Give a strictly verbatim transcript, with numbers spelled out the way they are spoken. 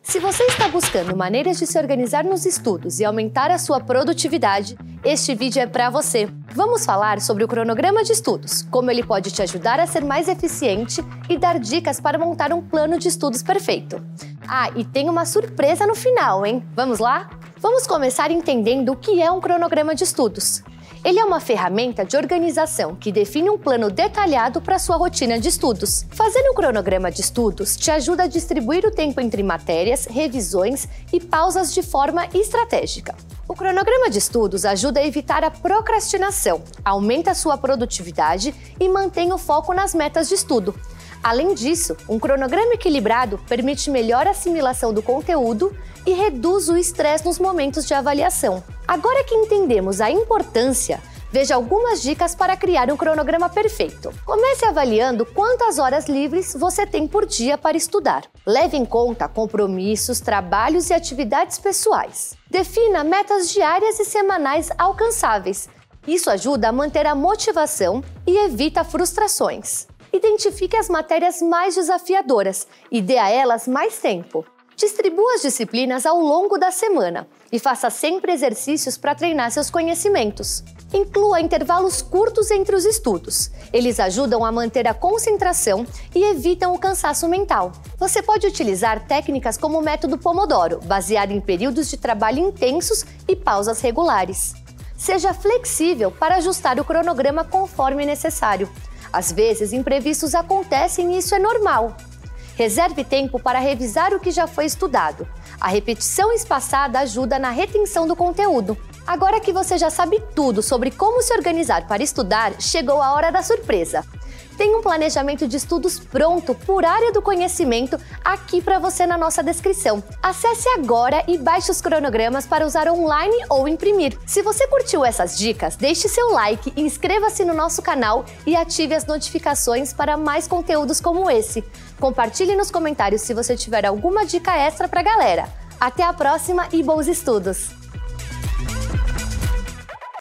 Se você está buscando maneiras de se organizar nos estudos e aumentar a sua produtividade, este vídeo é para você. Vamos falar sobre o cronograma de estudos, como ele pode te ajudar a ser mais eficiente e dar dicas para montar um plano de estudos perfeito. Ah, e tem uma surpresa no final, hein? Vamos lá? Vamos começar entendendo o que é um cronograma de estudos. Ele é uma ferramenta de organização que define um plano detalhado para sua rotina de estudos. Fazer um cronograma de estudos te ajuda a distribuir o tempo entre matérias, revisões e pausas de forma estratégica. O cronograma de estudos ajuda a evitar a procrastinação, aumenta a sua produtividade e mantém o foco nas metas de estudo. Além disso, um cronograma equilibrado permite melhor assimilação do conteúdo e reduz o estresse nos momentos de avaliação. Agora que entendemos a importância, veja algumas dicas para criar um cronograma perfeito. Comece avaliando quantas horas livres você tem por dia para estudar. Leve em conta compromissos, trabalhos e atividades pessoais. Defina metas diárias e semanais alcançáveis. Isso ajuda a manter a motivação e evita frustrações. Identifique as matérias mais desafiadoras e dê a elas mais tempo. Distribua as disciplinas ao longo da semana e faça sempre exercícios para treinar seus conhecimentos. Inclua intervalos curtos entre os estudos. Eles ajudam a manter a concentração e evitam o cansaço mental. Você pode utilizar técnicas como o método Pomodoro, baseado em períodos de trabalho intensos e pausas regulares. Seja flexível para ajustar o cronograma conforme necessário. Às vezes, imprevistos acontecem e isso é normal. Reserve tempo para revisar o que já foi estudado. A repetição espaçada ajuda na retenção do conteúdo. Agora que você já sabe tudo sobre como se organizar para estudar, chegou a hora da surpresa. Tem um planejamento de estudos pronto por área do conhecimento aqui para você na nossa descrição. Acesse agora e baixe os cronogramas para usar online ou imprimir. Se você curtiu essas dicas, deixe seu like, inscreva-se no nosso canal e ative as notificações para mais conteúdos como esse. Compartilhe nos comentários se você tiver alguma dica extra para a galera. Até a próxima e bons estudos!